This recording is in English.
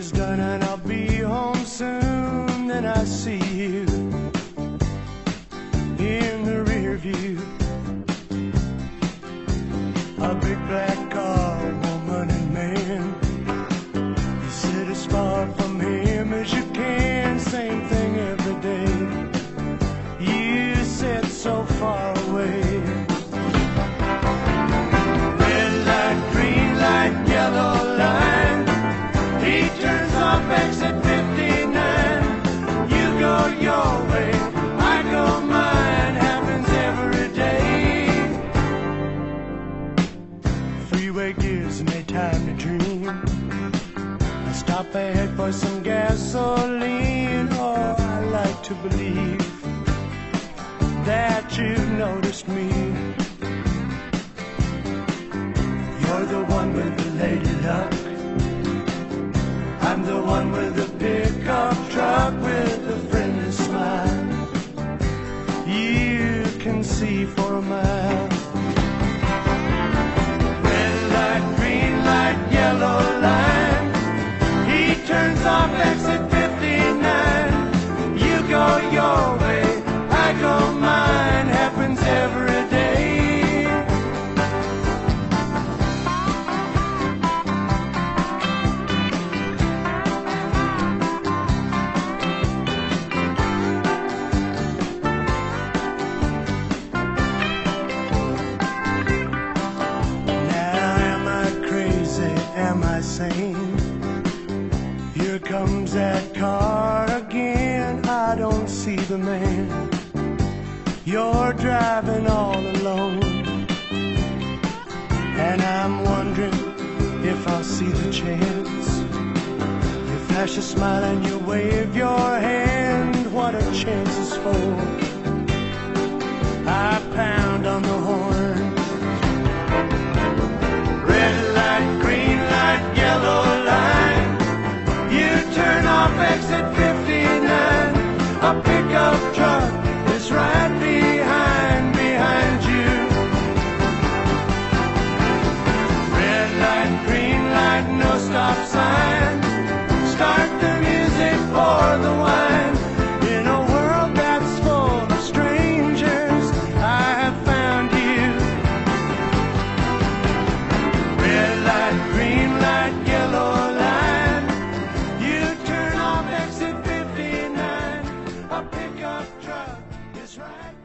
is done and I'll be home soon. Then I see you in the rear view, a big black car, woman and man. You sit as far from him as you can, same thing every day. You sit so far away. Red light, green light, yellow line. He turns off exit 59. You go your way, I go mine. Happens every day. Freeway gives me time to dream. I stop ahead for some gasoline. Oh, I like to believe that you've noticed me. You're the one with the lady luck. I'm the one with the pickup truck with the friendly smile. You can see for a mile. Red light, green light, yellow line. He turns off exit 59. You go your way, I go mine. Happens every day. Am I sane? Here comes that car again. I don't see the man. You're driving all alone, and I'm wondering if I'll see the chance. You flash a smile and you wave your hand. What a chance is for. I pound on the horn. Red light, green light, yellow line. You turn off exit 59. A pickup truck is right behind you. Red light, green light, no stop sign. Start the music for the wine. In a world that's full of strangers, I have found you. Red light, green light, yellow line. You turn off exit 59. A pickup truck is right